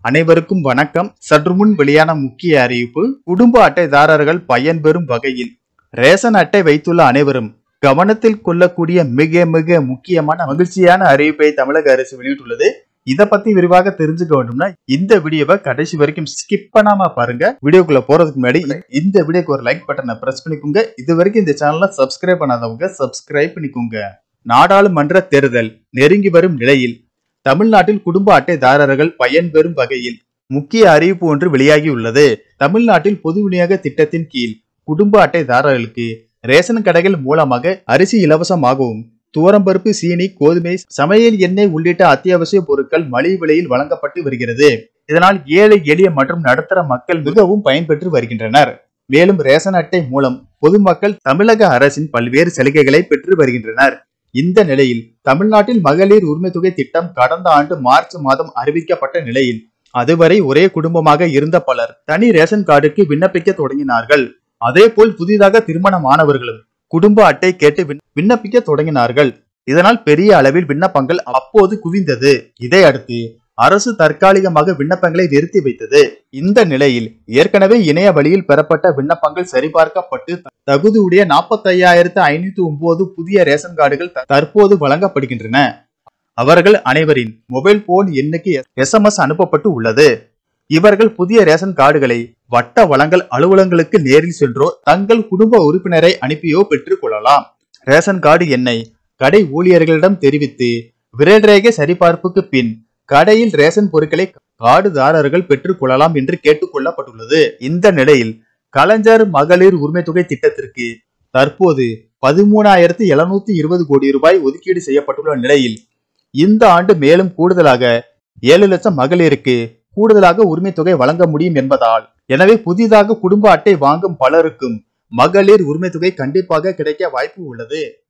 அனைவருக்கும் வணக்கம். சற்று முன் வெளியான முக்கிய அறிவிப்பு. குடும்ப அட்டைதாரர்கள் பயன்பெறும் வகையில் ரேஷன் அட்டை வைத்துள்ள அனைவரும் கவனத்தில் கொள்ளக்கூடிய மிக மிக முக்கியமான மகிழ்ச்சியான அறிவிப்பை தமிழக அரசு வெளியிட்டுள்ளது. இதை பத்தி விரிவாக தெரிஞ்சுக்க வேண்டும்னா இந்த வீடியோவை கடைசி வரைக்கும் ஸ்கிப் பண்ணாம பாருங்க. வீடியோக்குள்ள போறதுக்கு முன்னாடி இந்த வீடியோக்கு ஒரு லைக் பட்டனை பிரஸ் பண்ணிக்கோங்க. இது வரைக்கும் இந்த சேனலை சப்ஸ்கிரைப் பண்ணாதவங்க சப்ஸ்கிரைப் பண்ணிக்கோங்க. நாடாளுமன்ற தேர்தல் நெருங்கி வரும் நிலையில் தமிழ்நாட்டில் குடும்ப அட்டைதாரர்கள் பயன்பெறும் வகையில் முக்கிய அறிவிப்பு ஒன்று வெளியாகியுள்ளது. தமிழ்நாட்டில் பொது விநியோக திட்டத்தின் கீழ் குடும்ப அட்டைதாரர்களுக்கு ரேஷன் கடைகள் மூலமாக அரிசி இலவசமாகவும் துவரம்பருப்பு, சீனி, கோதுமை, சமையல் எண்ணெய் உள்ளிட்ட அத்தியாவசிய பொருட்கள் மலிவு விலையில் வழங்கப்பட்டு வருகிறது. இதனால் ஏழை எளிய மற்றும் நடுத்தர மக்கள் மிகவும் பயன்பெற்று வருகின்றனர். மேலும் ரேஷன் அட்டை மூலம் பொதுமக்கள் தமிழக அரசின் பல்வேறு சலுகைகளை பெற்று வருகின்றனர். இந்த நிலையில் தமிழ்நாட்டில் மகளிர் உரிமை தொகை திட்டம் கடந்த ஆண்டு மார்ச் மாதம் அறிவிக்கப்பட்ட நிலையில் அதுவரை ஒரே குடும்பமாக இருந்த பலர் தனி ரேஷன் கார்டுக்கு விண்ணப்பிக்க தொடங்கினார்கள். அதே போல் புதிதாக திருமணமானவர்களும் குடும்ப அட்டை கேட்டு விண்ணப்பிக்க தொடங்கினார்கள். இதனால் பெரிய அளவில் விண்ணப்பங்கள் அப்போது குவிந்தது. இதையடுத்து அரசு தற்காலிகமாக விண்ணப்பங்களை நிறுத்தி வைத்தது. இந்த நிலையில் ஏற்கனவே இணைய வழியில் பெறப்பட்ட விண்ணப்பங்கள் சரிபார்க்கப்பட்டு தகுதியுடைய 45,509 புதிய ரேஷன் கார்டுகள் தற்போது வழங்கப்படுகின்றன. அவர்கள் அனைவரின் மொபைல் போன் எண்ணுக்கு SMS அனுப்பப்பட்டு உள்ளது. இவர்கள் புதிய ரேஷன் கார்டுகளை வட்ட வழங்கல் அலுவலகங்களுக்கு நேரில் சென்றோ தங்கள் குடும்ப உறுப்பினரை அனுப்பியோ பெற்றுக் கொள்ளலாம். ரேஷன் கார்டு எண்ணை கடை ஊழியர்களிடம் தெரிவித்து விரல் ரேகை சரிபார்ப்புக்கு பின் கடையில் ரேஷன் பொருட்களை கார்டுதாரர்கள் பெற்றுக் கொள்ளலாம் என்று கேட்டுக் கொள்ளப்பட்டுள்ளது. இந்த நிலையில் கலைஞர் மகளிர் உரிமை தொகை திட்டத்திற்கு தற்போது 13,720 கோடி ரூபாய் ஒதுக்கீடு செய்யப்பட்டுள்ள நிலையில் இந்த ஆண்டு மேலும் கூடுதலாக 7 லட்சம் மகளிருக்கு கூடுதலாக உரிமை தொகை வழங்க முடியும் என்பதால் எனவே புதிதாக குடும்ப அட்டை வாங்கும் பலருக்கும் மகளிர் உரிமை தொகை கண்டிப்பாக கிடைக்க வாய்ப்பு உள்ளது.